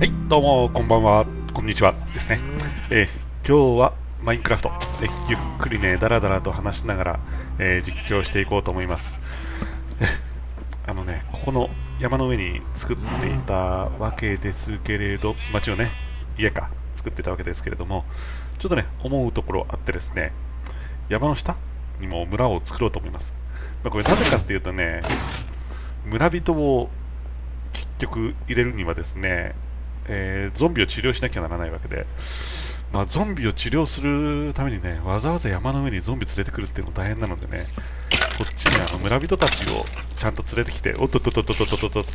はい、どうも、こんばんは、こんにちはですね。今日はマインクラフト、ゆっくりね、だらだらと話しながら、実況していこうと思います。ここの山の上に作っていたわけですけれど、町をね、家か、作ってたわけですけれども、ちょっとね、思うところあってですね、山の下にも村を作ろうと思います。これなぜかっていうとね、村人を結局入れるにはですね、ゾンビを治療しなきゃならないわけで、ゾンビを治療するためにね、わざわざ山の上にゾンビ連れてくるっていうのも大変なのでね、こっちに村人たちをちゃんと連れてきて、おっとっとっとっとっとっとっと、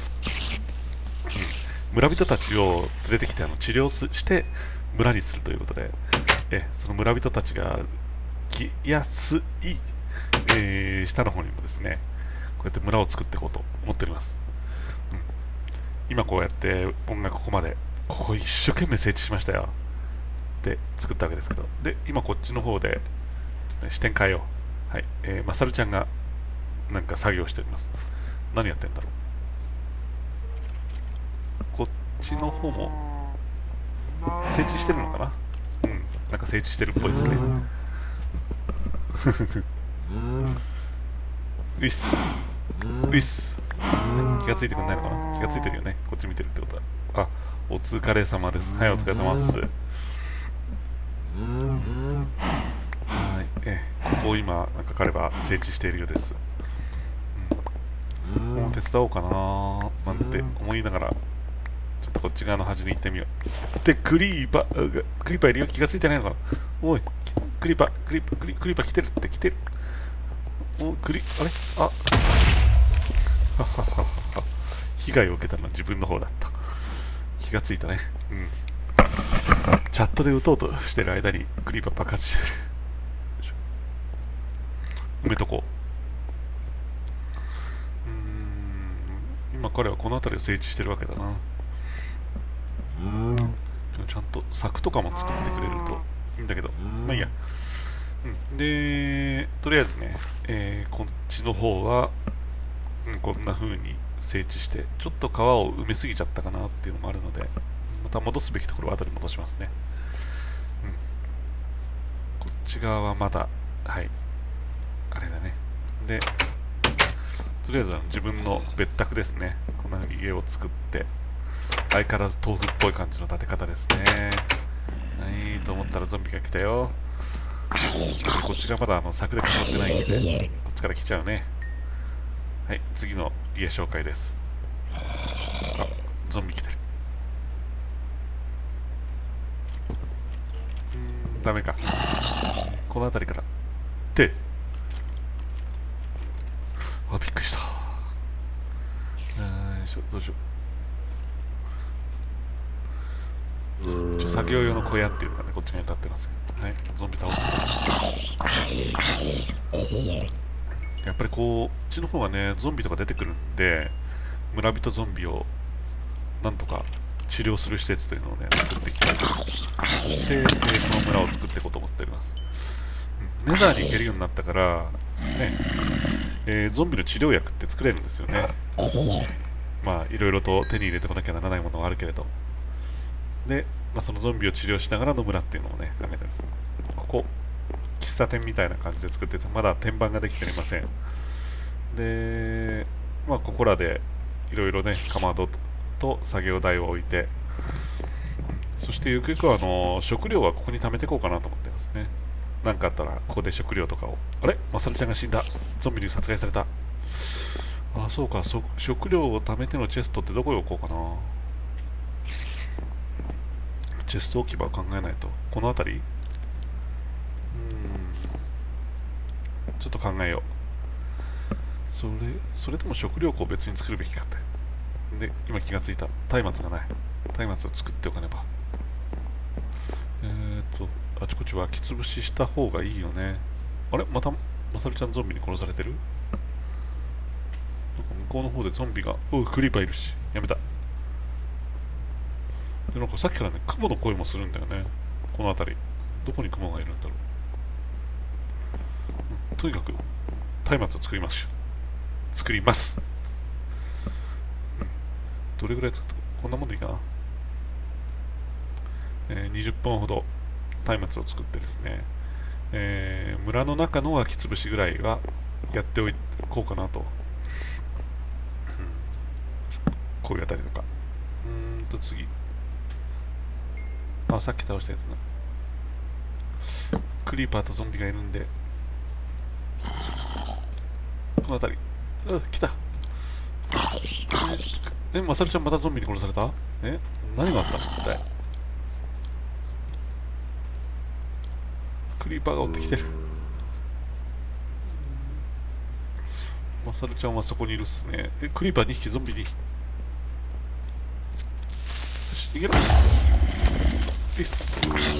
村人たちを連れてきて治療して村にするということで、その村人たちが来やすい、下の方にもですね、こうやって村を作っていこうと思っております。今こうやって音楽ここまでここ一生懸命整地しましたよって作ったわけですけど、で今こっちの方で、視点変えよう。はい、まさるちゃんがなんか作業しております。何やってんだろう。こっちの方も整地してるのかな。なんか整地してるっぽいですね。ういっすういっす。気がついてくんないのかな。気がついてるよね、こっち見てるってことは。あ、お疲れ様です。はい、お疲れ様です。はい、ここを今なんか彼は整地しているようです。もう手伝おうかななんて思いながら、ちょっとこっち側の端に行ってみよう。で、クリーパーいるよ。気がついてないのかな。おい、クリーパー来てるって来てる。おあれあははははは。被害を受けたのは自分の方だった。気がついたね。チャットで打とうとしてる間にクリーパー爆発してる。埋めとこう。今彼はこの辺りを整地してるわけだな。ちゃんと柵とかも作ってくれるといいんだけど、まあいいや。で、とりあえずね、こっちの方は、こんな風に整地して、ちょっと川を埋めすぎちゃったかなっていうのもあるので、また戻すべきところは後に戻しますね。こっち側はまだ、はい、あれだね。で、とりあえず自分の別宅ですね。こんな風に家を作って、相変わらず豆腐っぽい感じの建て方ですね。はい、と思ったらゾンビが来たよ。こっちがまだ柵で囲ってないんで、こっちから来ちゃうね。はい、次の家紹介です。あ、ゾンビ来てる。ダメか。この辺りから。で、あ、びっくりした。どうしよう。作業用の小屋っていうのがね、こっちに立ってますけど。はい、ゾンビ倒す。やっぱりこっちの方がね、ゾンビとか出てくるんで、村人ゾンビをなんとか治療する施設というのをね、作っていきたい。そして、その村を作っていこうと思っております。ネザーに行けるようになったから、ね、ゾンビの治療薬って作れるんですよね。まあ、いろいろと手に入れてこなきゃならないものはあるけれど。で、そのゾンビを治療しながらの村っていうのもね、考えてます。ここ、喫茶店みたいな感じで作ってて、まだ天板ができておりません。で、ここらでいろいろね、かまどと作業台を置いて、そしてゆくゆくは食料はここに貯めていこうかなと思ってますね。なんかあったらここで食料とかを。あれ、まさるちゃんが死んだ。ゾンビに殺害された。あ、そうか。食料を貯めてのチェストってどこに置こうかな。チェスト置き場を考えないと。この辺り、ちょっと考えよう。それとも食料庫を別に作るべきかって。で、今気がついた。松明がない。松明を作っておかねば。あちこち湧き潰しした方がいいよね。あれ、またまさるちゃんゾンビに殺されてる。なんか向こうの方でゾンビが、クリーパーいるし、やめた。で、なんかさっきからね、雲の声もするんだよね。この辺り。どこに雲がいるんだろう。とにかく、松明を作ります。どれぐらい作ったか。こんなもんでいいかな。 20本ほど松明を作ってですね、村の中の湧き潰しぐらいはやっておこうかなと、こういうあたりとか。次、さっき倒したやつな。クリーパーとゾンビがいるんで、この辺り。来た。マサルちゃんまたゾンビに殺された？何があったの一体。クリーパーが追ってきてる。マサルちゃんはそこにいるっすね。クリーパー2匹、ゾンビ2匹。よし、逃げろ。いっす。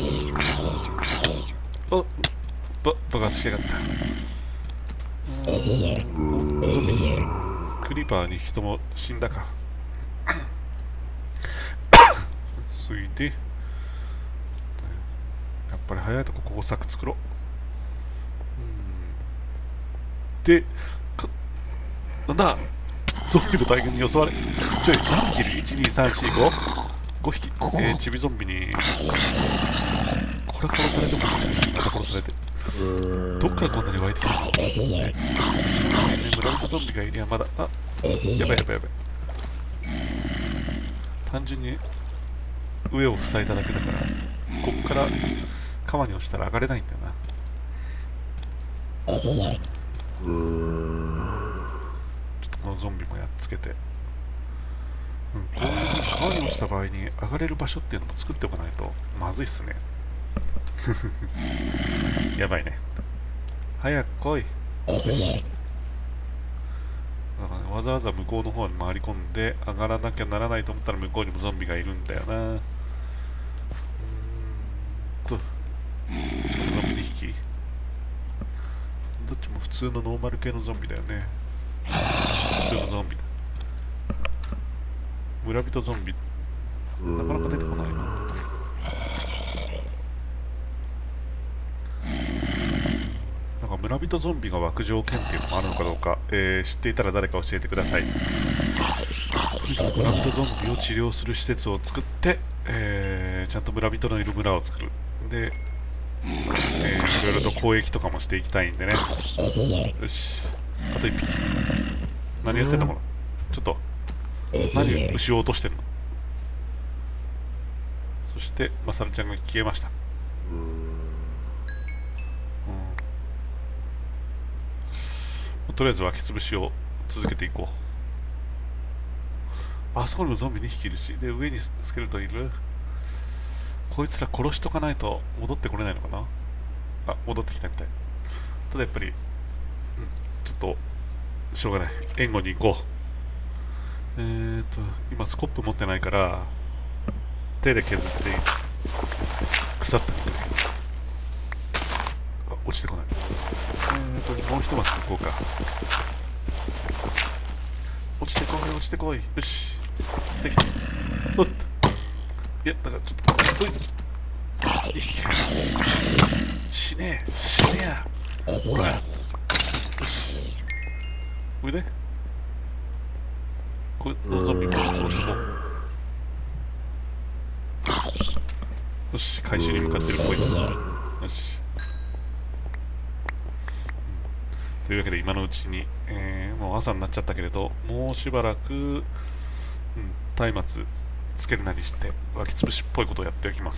爆発しやがった。ゾンビ2匹。クリーパー2匹とも死んだか。そいで、やっぱり早いとここ柵作ろう。で、なんだゾンビの大群に襲われ。何匹いる？ 1、2、3、4、5匹。チビゾンビに。これは殺されてもいいじゃない。また殺されて。どっからこんなに湧いてきたの？村人ゾンビがいりゃまだ。やばい。単純に上を塞いだだけだから、こっから川に落ちたら上がれないんだよな。ちょっとこのゾンビもやっつけて、こういう川に落ちた場合に上がれる場所っていうのも作っておかないとまずいっすね。やばいね。早く来い。だからね、わざわざ向こうの方に回り込んで上がらなきゃならないと思ったら向こうにもゾンビがいるんだよな。しかもゾンビ2匹。どっちも普通のノーマル系のゾンビだよね。普通のゾンビだ。村人ゾンビなかなか出てこないな。なんか村人ゾンビが湧く条件っていうのもあるのかどうか、知っていたら誰か教えてください。とにかく村人ゾンビを治療する施設を作って、ちゃんと村人のいる村を作る。で、いろいろと交易とかもしていきたいんでね。よし、あと1匹。何やってんのこの。ちょっと何牛を落としてるの。そしてマサルちゃんが消えました。とりあえず湧き潰しを続けていこう。あそこにもゾンビ2匹いるし、で上にスケルトンいる。こいつら殺しとかないと戻ってこれないのかな。戻ってきたみたい。ただやっぱり、ちょっとしょうがない。援護に行こう。今スコップ持ってないから手で削って腐ったみたいな削る。落ちてこない。もう一マス行こうか。落ちてこい、落ちてこい。よし、来た。おっと、いや、だからちょっと、死ねえや。ほら、よし。おいで。このゾンビも殺してこう。よし、回収に向かってるっぽい。よし。というわけで今のうちに、もう朝になっちゃったけれど、もうしばらく、松明つけるなりして湧き潰しっぽいことをやっておきます。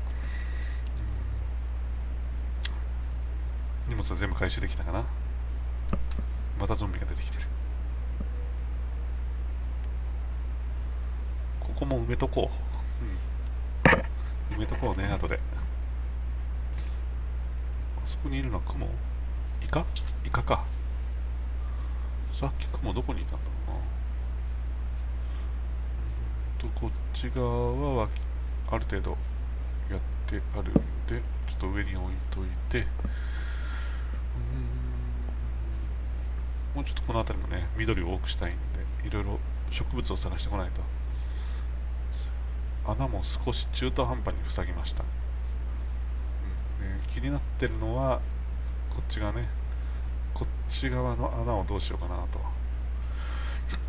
荷物は全部回収できたかな。またゾンビが出てきてる。ここも埋めとこう。埋めとこうね、後で。あそこにいるのはクモ？イカか。さっきクモどこにいたんだろうな。こっち側はある程度やってあるんで、ちょっと上に置いといて、もうちょっとこの辺りもね、緑を多くしたいんで、いろいろ植物を探してこないと。穴も少し中途半端に塞ぎました。気になってるのはこっち側ね。こっち側の穴をどうしようかなと。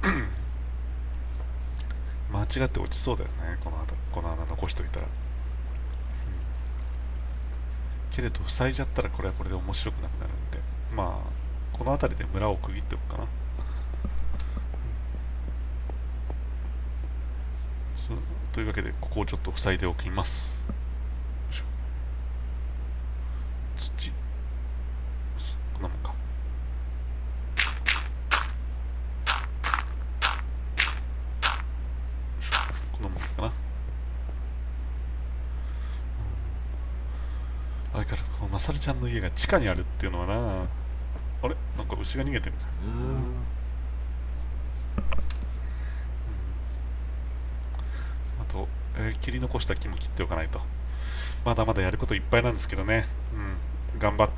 間違って落ちそうだよね、この穴残しといたら。 けれど塞いじゃったらこれはこれで面白くなくなるんで、まあこの辺りで村を区切っておくかな。というわけでここをちょっと塞いでおきます。よいしょ。土こんなもんか。こんなもんかな。あれからそのまさるちゃんの家が地下にあるっていうのはな。あれなんか牛が逃げてるじゃん。あと、切り残した木も切っておかないと。まだまだやることいっぱいなんですけどね。頑張って、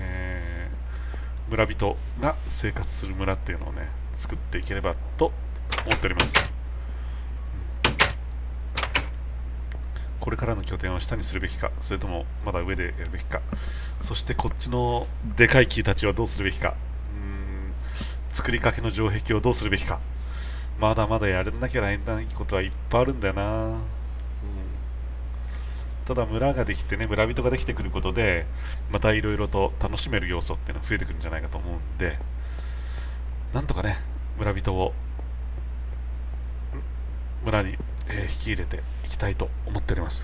村人が生活する村っていうのをね、作っていければと思っております。これからの拠点を下にするべきか、それともまだ上でやるべきか、そしてこっちのでかい木たちはどうするべきか、作りかけの城壁をどうするべきか、まだまだやらなきゃいけないことはいっぱいあるんだよな。ただ村ができてね、村人ができてくることで、またいろいろと楽しめる要素っていうのが増えてくるんじゃないかと思うんで、なんとかね、村人を村に、引き入れていきたいと思っております。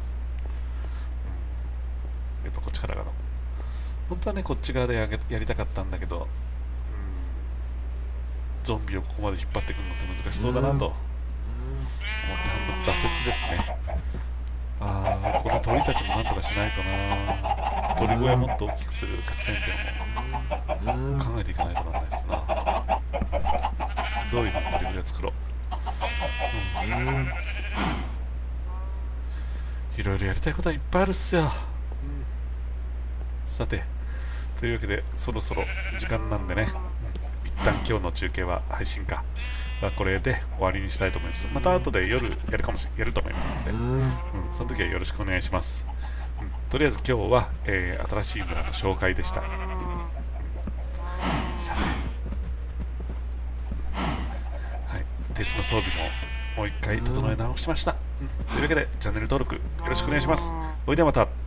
やっぱこっちからがの。本当はね、こっち側でやりたかったんだけど、ゾンビをここまで引っ張ってくるのって難しそうだなと思って半分挫折ですね。この鳥たちもなんとかしないとな。鳥小屋もっと大きくする作戦っていうのも考えていかないとなんないですな。どういうふうに鳥小屋作ろう。いろいろやりたいことはいっぱいあるっすよ。さて、というわけでそろそろ時間なんでね、一旦今日の中継は配信かはこれで終わりにしたいと思います。また後で夜やると思いますので、その時はよろしくお願いします。とりあえず今日は、新しい村の紹介でした。さて、鉄の装備ももう一回整え直しました。というわけでチャンネル登録よろしくお願いします。おいではまた。